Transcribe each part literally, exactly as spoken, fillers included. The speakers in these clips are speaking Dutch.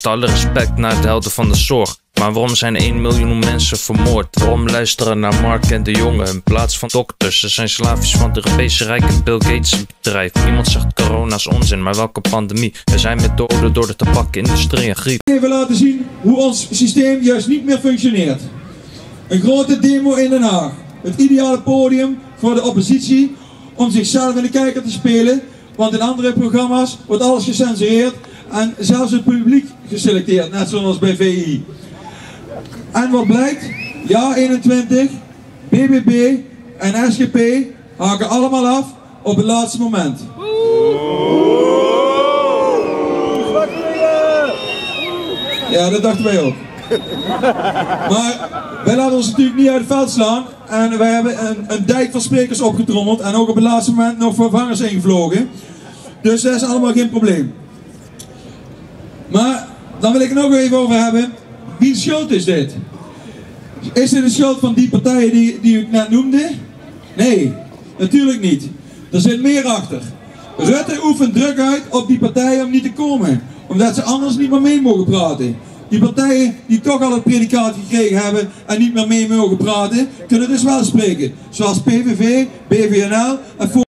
alle respect naar het helden van de zorg. Maar waarom zijn één miljoen mensen vermoord? Waarom luisteren naar Mark en de Jonge in plaats van dokters? Ze zijn slaafjes van het Europese Rijk en Bill Gates bedrijf. Niemand zegt corona is onzin, maar welke pandemie? Er zijn methoden door de tabakindustrie en griep. Even laten zien hoe ons systeem juist niet meer functioneert. Een grote demo in Den Haag. Het ideale podium voor de oppositie om zichzelf in de kijker te spelen. Want in andere programma's wordt alles gecensureerd en zelfs het publiek geselecteerd, net zoals bij V I. En wat blijkt? Ja eenentwintig, B B B en S G P haken allemaal af op het laatste moment. Ja, dat dachten wij ook. Maar wij laten ons natuurlijk niet uit het veld slaan. En wij hebben een, een dijk van sprekers opgetrommeld en ook op het laatste moment nog vervangers ingevlogen. Dus dat is allemaal geen probleem. Maar dan wil ik het nog even over hebben. Wiens schuld is dit? Is dit de schuld van die partijen die, die ik net noemde? Nee, natuurlijk niet. Er zit meer achter. Rutte oefent druk uit op die partijen om niet te komen. Omdat ze anders niet meer mee mogen praten. Die partijen die toch al het predicaat gekregen hebben en niet meer mee mogen praten, kunnen dus wel spreken. Zoals P V V, B V N L en voor...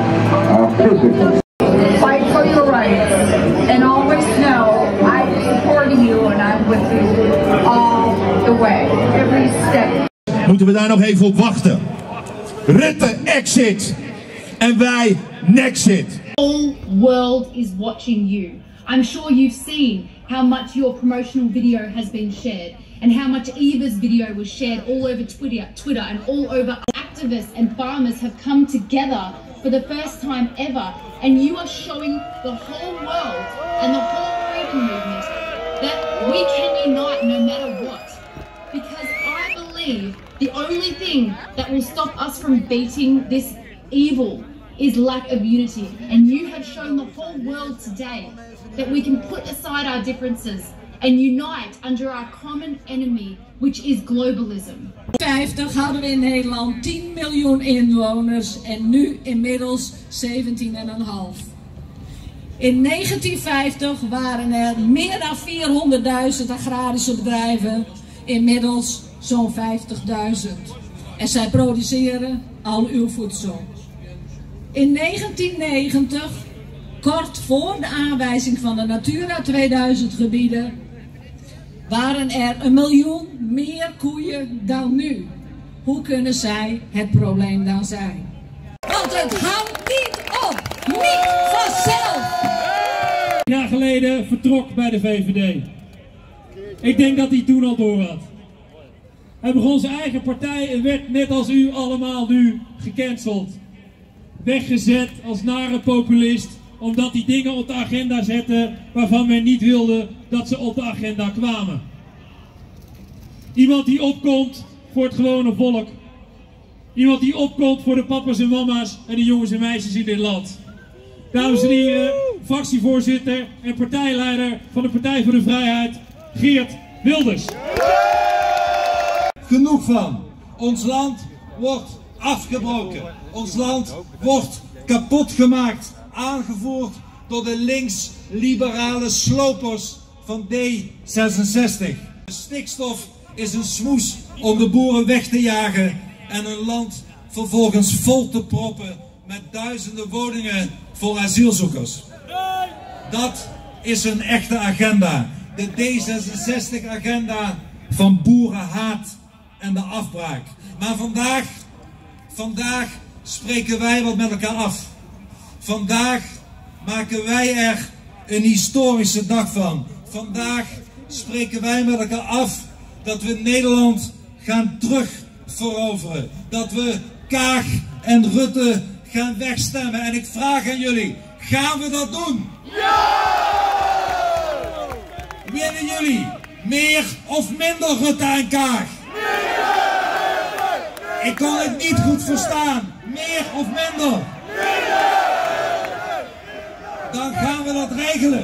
Fight for your rights and always know I'm supporting you and I'm with you all the way, every step. Moeten we daar nog even op wachten? Rutte exit en wij nexit. The whole world is watching you. I'm sure you've seen how much your promotional video has been shared and how much Eva's video was shared all over Twitter, Twitter and all over. Activists and farmers have come together for the first time ever, and you are showing the whole world and the whole freedom movement that we can unite no matter what. Because I believe the only thing that will stop us from beating this evil is lack of unity. And you have shown the whole world today that we can put aside our differences and unite under our common enemy, which is globalism. vijftig hadden we in Nederland tien miljoen inwoners en nu inmiddels zeventien komma vijf. In negentien vijftig waren er meer dan vierhonderdduizend agrarische bedrijven, inmiddels zo'n vijftigduizend. En zij produceren al uw voedsel. In negentien negentig, kort voor de aanwijzing van de Natura tweeduizend gebieden, waren er een miljoen meer koeien dan nu. Hoe kunnen zij het probleem dan zijn? Want het houdt niet op, niet vanzelf. Een jaar geleden vertrok bij de V V D. Ik denk dat hij toen al door had. Hij begon zijn eigen partij en werd net als u allemaal nu gecanceld. Weggezet als nare populist, omdat hij dingen op de agenda zette waarvan men niet wilde dat ze op de agenda kwamen. Iemand die opkomt voor het gewone volk. Iemand die opkomt voor de papa's en mama's en de jongens en meisjes in dit land. Dames en heren, fractievoorzitter en partijleider van de Partij voor de Vrijheid, Geert Wilders. Genoeg van. Ons land wordt afgebroken. Ons land wordt kapot gemaakt. Aangevoerd door de links-liberale slopers van D zesenzestig. De stikstof is een smoes om de boeren weg te jagen en een land vervolgens vol te proppen met duizenden woningen voor asielzoekers. Dat is een echte agenda. De D zesenzestig agenda van boerenhaat en de afbraak. Maar vandaag, vandaag spreken wij wat met elkaar af. Vandaag maken wij er een historische dag van. Vandaag spreken wij met elkaar af dat we Nederland gaan terugveroveren. Dat we Kaag en Rutte gaan wegstemmen. En ik vraag aan jullie, gaan we dat doen? Ja! Willen jullie meer of minder Rutte en Kaag? Minder! Ik kan het niet goed verstaan. Meer of minder? Minder! Dan gaan we dat regelen.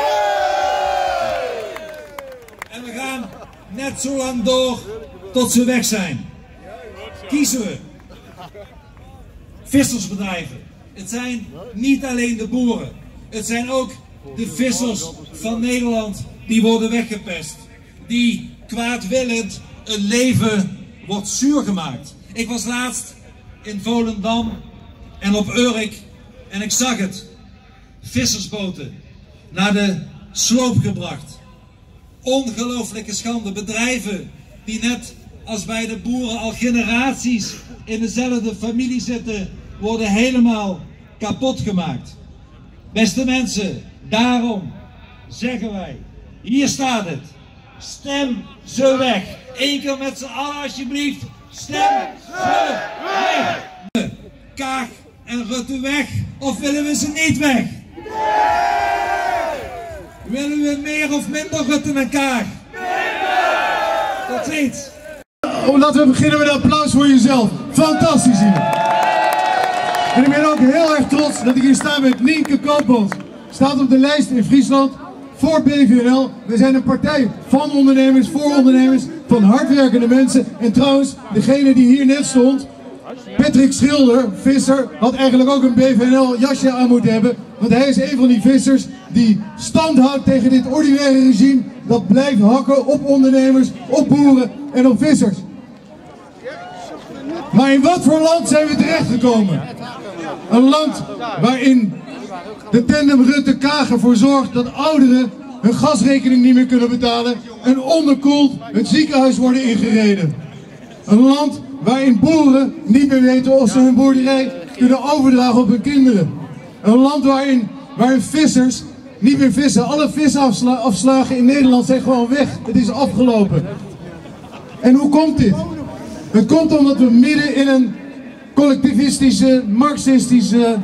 En we gaan net zo lang door tot ze weg zijn. Kiezen we vissersbedrijven. Het zijn niet alleen de boeren. Het zijn ook de vissers van Nederland die worden weggepest. Die kwaadwillend een leven wordt zuur gemaakt. Ik was laatst in Volendam en op Urk en ik zag het. Vissersboten naar de sloop gebracht. Ongelooflijke schande. Bedrijven die net als bij de boeren al generaties in dezelfde familie zitten, worden helemaal kapot gemaakt. Beste mensen, daarom zeggen wij, hier staat het, stem ze weg. Eén keer met z'n allen alsjeblieft, stem ze weg. Kaag en Rutte weg, of willen we ze niet weg? Willen we meer of minder Rutte en Kaag? Tot ziens. Oh, laten we beginnen met een applaus voor jezelf. Fantastisch hier. En ik ben ook heel erg trots dat ik hier sta met Nienke Koopmans. Staat op de lijst in Friesland voor B V N L. We zijn een partij van ondernemers, voor ondernemers, van hardwerkende mensen. En trouwens, degene die hier net stond, Patrick Schilder, visser, had eigenlijk ook een B V N L jasje aan moeten hebben. Want hij is een van die vissers die stand houdt tegen dit ordinaire regime. Dat blijft hakken op ondernemers, op boeren en op vissers. Maar in wat voor land zijn we terechtgekomen? Een land waarin de tandem Rutte-Kaag ervoor zorgt dat ouderen hun gasrekening niet meer kunnen betalen en onderkoeld het ziekenhuis worden ingereden. Een land waarin boeren niet meer weten of ze hun boerderij kunnen overdragen op hun kinderen. Een land waarin, waarin vissers niet meer vissen. Alle visafslagen in Nederland zijn gewoon weg. Het is afgelopen. En hoe komt dit? Het komt omdat we midden in een collectivistische, marxistische,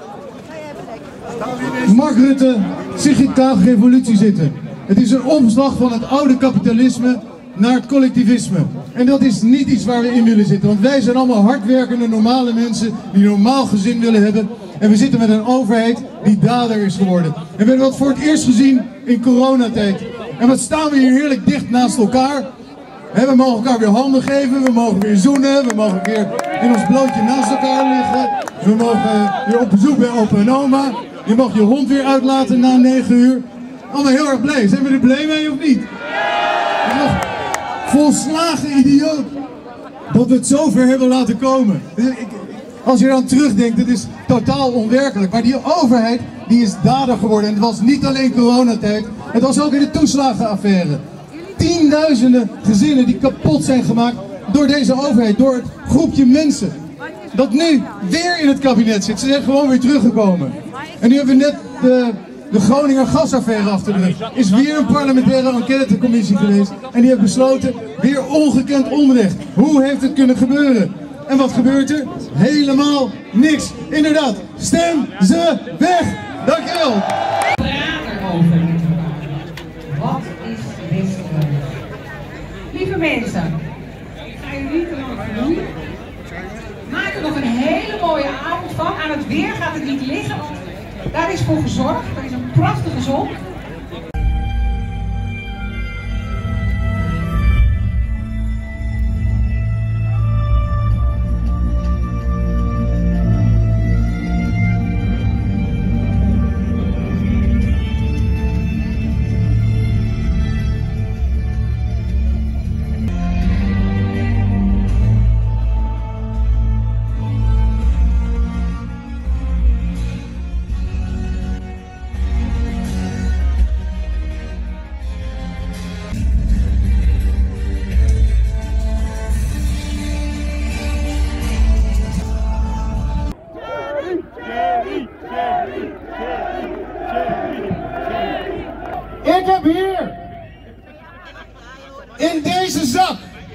Mark Rutte, Sigrid Kaag revolutie zitten. Het is een omslag van het oude kapitalisme naar het collectivisme. En dat is niet iets waar we in willen zitten. Want wij zijn allemaal hardwerkende, normale mensen die een normaal gezin willen hebben. En we zitten met een overheid die dader is geworden. En we hebben dat voor het eerst gezien in coronatijd. En wat staan we hier heerlijk dicht naast elkaar. We mogen elkaar weer handen geven, we mogen weer zoenen, we mogen weer in ons blootje naast elkaar liggen. We mogen weer op bezoek bij opa en oma. Je mag je hond weer uitlaten na negen uur. Allemaal heel erg blij. Zijn we er blij mee of niet? Ja, volslagen idioot dat we het zover hebben laten komen. Als je dan terugdenkt, het is totaal onwerkelijk. Maar die overheid die is dader geworden. En het was niet alleen coronatijd, het was ook in de toeslagenaffaire. Tienduizenden gezinnen die kapot zijn gemaakt door deze overheid, door het groepje mensen dat nu weer in het kabinet zit. Ze zijn gewoon weer teruggekomen. En nu hebben we net de, de Groninger gasaffaire achter de rug. Is weer een parlementaire enquêtecommissie geweest en die heeft besloten, weer ongekend onrecht. Hoe heeft het kunnen gebeuren? En wat gebeurt er? Helemaal niks. Inderdaad, stem ze weg. Dankjewel. Praat erover. Wat is wiskunde? Lieve mensen, ik ga jullie niet te lang vermoeien. Maak er nog een hele mooie avond van. Aan het weer gaat het niet liggen, want daar is voor gezorgd. Er is een prachtige zon. Ik heb hier in deze zak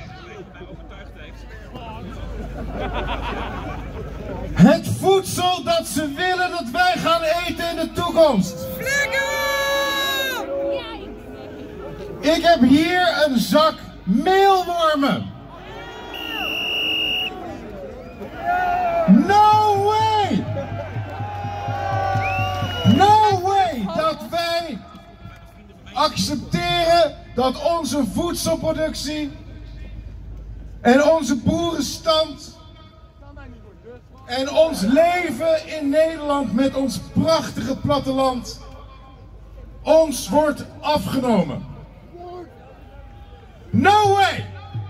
het voedsel dat ze willen dat wij gaan eten in de toekomst. Ik heb hier een zak meelwormen. No way! No way dat wij accepteren dat onze voedselproductie en onze boerenstand en ons leven in Nederland met ons prachtige platteland ons wordt afgenomen. No way!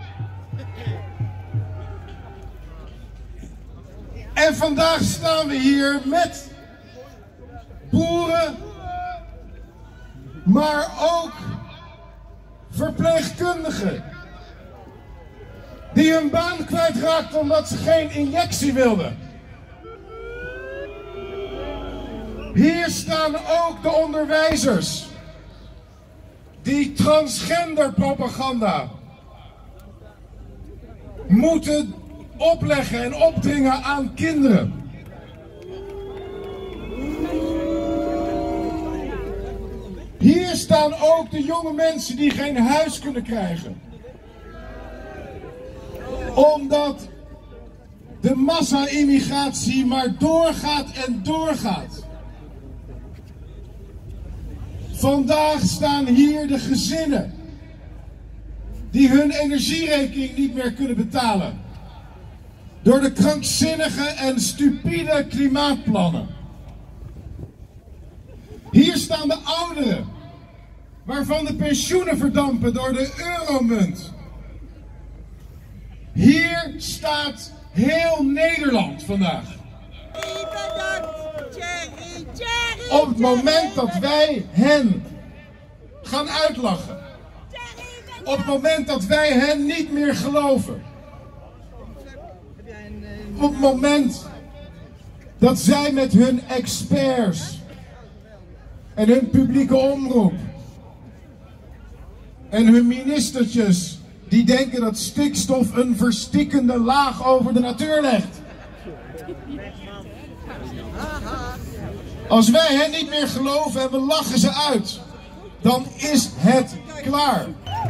En vandaag staan we hier met boeren, maar ook verpleegkundigen die hun baan kwijtraakten omdat ze geen injectie wilden. Hier staan ook de onderwijzers die transgender propaganda moeten opleggen en opdringen aan kinderen. Hier staan ook de jonge mensen die geen huis kunnen krijgen. Omdat de massa-immigratie maar doorgaat en doorgaat. Vandaag staan hier de gezinnen die hun energierekening niet meer kunnen betalen. Door de krankzinnige en stupide klimaatplannen. Hier staan de ouderen, waarvan de pensioenen verdampen door de euromunt. Hier staat heel Nederland vandaag. Op het moment dat wij hen gaan uitlachen. Op het moment dat wij hen niet meer geloven. Op het moment dat zij met hun experts en hun publieke omroep en hun ministertjes die denken dat stikstof een verstikkende laag over de natuur legt. Als wij hen niet meer geloven en we lachen ze uit, dan is het klaar.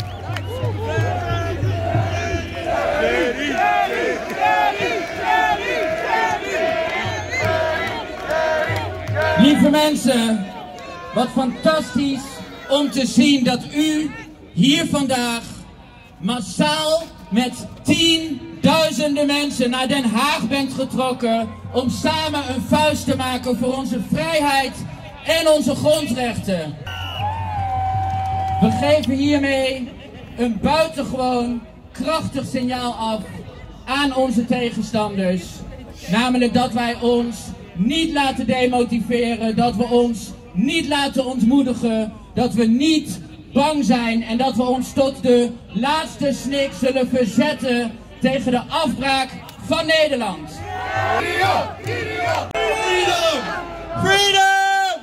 Lieve mensen, wat fantastisch om te zien dat u hier vandaag massaal met tienduizenden mensen naar Den Haag bent getrokken om samen een vuist te maken voor onze vrijheid en onze grondrechten. We geven hiermee een buitengewoon krachtig signaal af aan onze tegenstanders. Namelijk dat wij ons niet laten demotiveren, dat we ons niet laten ontmoedigen, dat we niet bang zijn en dat we ons tot de laatste snik zullen verzetten tegen de afbraak van Nederland. Freedom! Freedom! Freedom!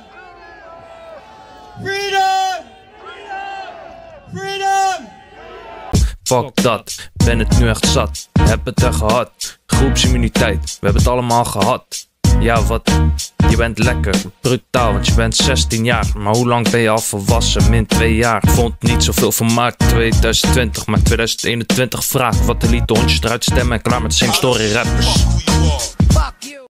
Freedom! Freedom! Fuck dat, ben het nu echt zat. Heb het er gehad. Groepsimmuniteit, we hebben het allemaal gehad. Ja, wat? Je bent lekker, brutaal, want je bent zestien jaar. Maar hoe lang ben je al volwassen? Min twee jaar. Vond niet zoveel van maart tweeduizend twintig, maar tweeduizend eenentwintig vraag. Wat de lieten hondjes eruit stemmen en klaar met de same story rappers.